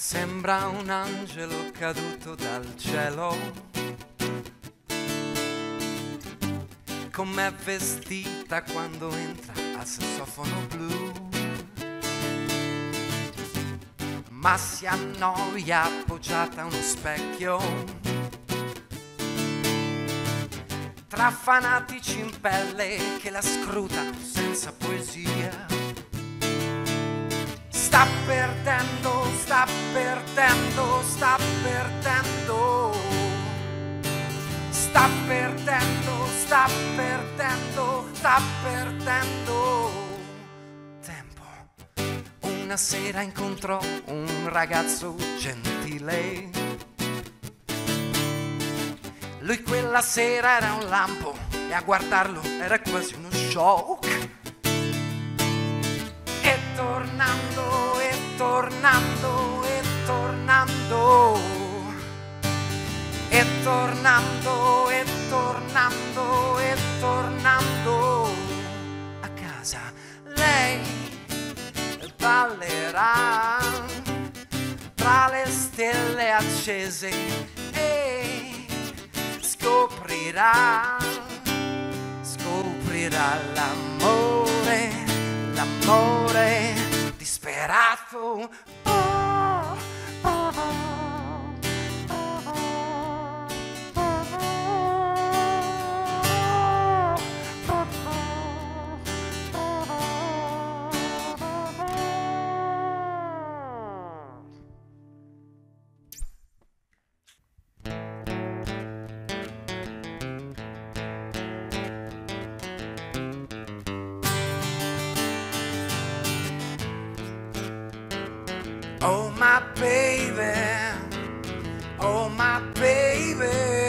Sembra un angelo caduto dal cielo. Com'è vestita quando entra al sassofono blu. Ma si annoia appoggiata a uno specchio, tra fanatici in pelle che la scrutano senza poesia. Sta perdendo, sta perdendo, sta perdendo. Sta perdendo, sta perdendo, sta perdendo tempo. Una sera incontrò un ragazzo gentile. Lui quella sera era un lampo e a guardarlo era quasi uno shock. E tornando, e tornando, e tornando, e tornando, e tornando, e tornando a casa, lei ballerà tra le stelle accese e scoprirà l'amore, l'amore disperato. Oh my baby, oh my baby,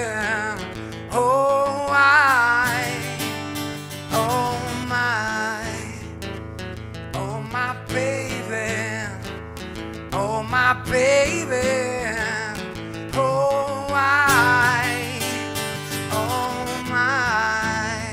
oh my baby, oh my baby, oh my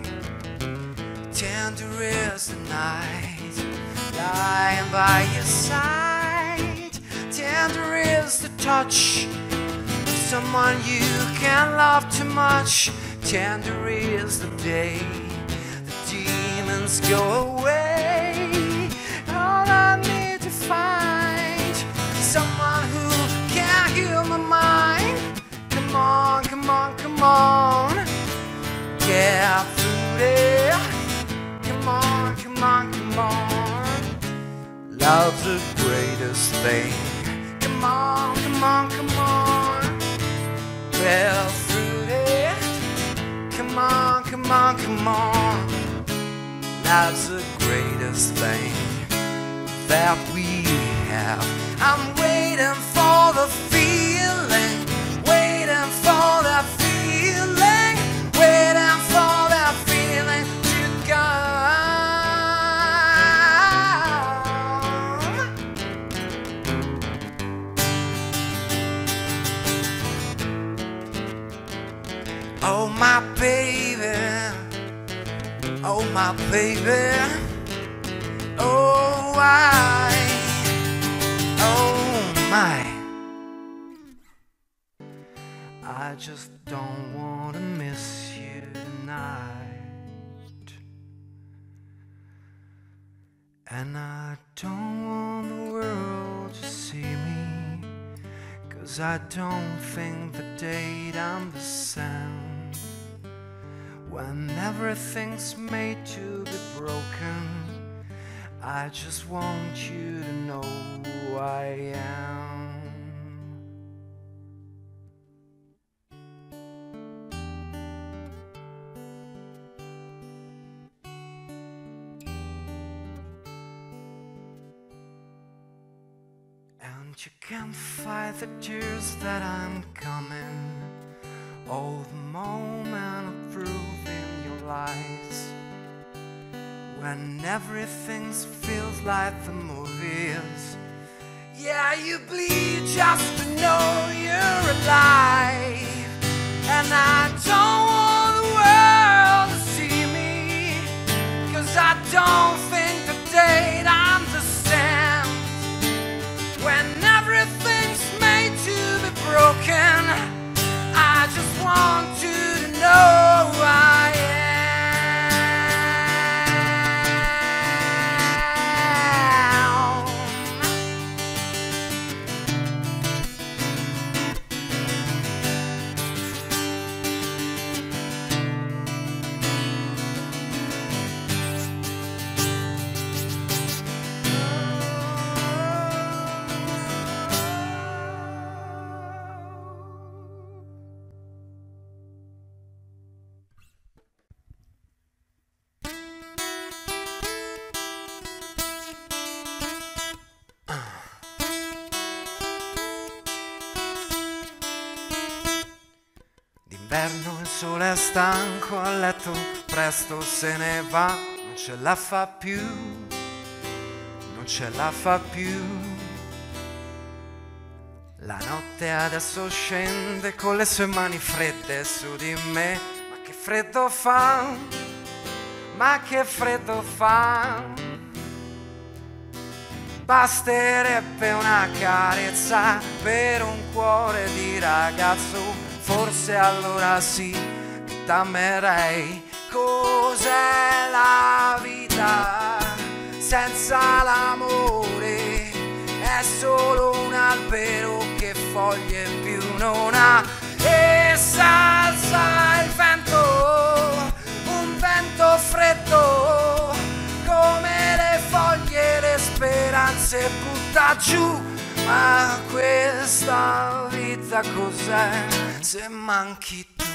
tender is the night, lying by your side. Tender is the touch of someone you can't love too much. Tender is the day the demons go away. All I need to find someone who can heal my mind. Come on, come on, come on, yeah, fruity. Come on, come on, come on. Love's the greatest thing. Come on, come on, come on. Well, fruity. Come on, come on, come on. Love's the greatest thing that we have. I'm waiting for the feeling, waiting for that feeling, waiting for that feeling to come. Oh my baby, oh my baby, oh my. I just don't wanna miss you tonight, and I don't want the world to see me, 'cause I don't think the date I'm the same. When everything's made to be broken, I just want you to know who I am. And you can't fight the tears that I'm coming, all the moment of proof in your lies. When everything feels like the movies, yeah, you bleed just to know you're alive. And I don't want the world to see me, 'cause I don't think the date I'm the same. When everything d'inverno il sole è stanco, a letto presto se ne va, non ce la fa più, non ce la fa più. La notte adesso scende con le sue mani fredde su di me, ma che freddo fa, ma che freddo fa. Basterebbe una carezza per un cuore di ragazzo, forse allora sì che t'amerei. Cos'è la vita senza l'amore? È solo un albero che foglie più non ha, e s'alza il vento, un vento freddo, come le foglie le speranze butta giù. Ma questa vita cos'è se manchi tu?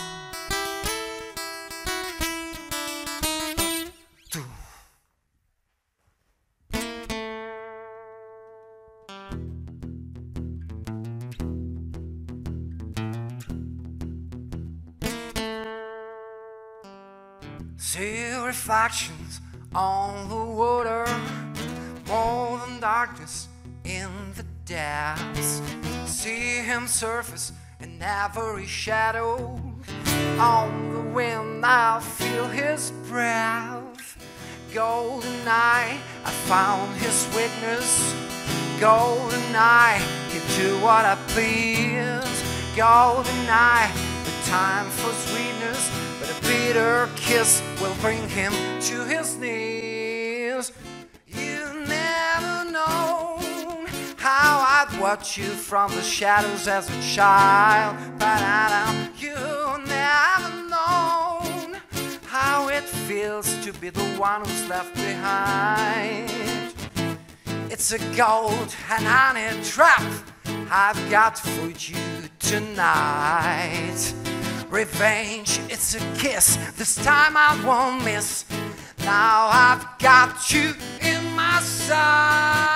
Tu. See reflections on the water, more than darkness in the depths. See him surface in every shadow. On the wind I feel his breath. Golden eye, I found his weakness. Golden eye, he do what I please. Golden eye, the time for sweetness, but a bitter kiss will bring him to his knees. You never known how I'd watch you from the shadows as a child. You never known how it feels to be the one who's left behind. It's a gold and honey trap I've got for you tonight. Revenge, it's a kiss, this time I won't miss. Now I've got you in my sight.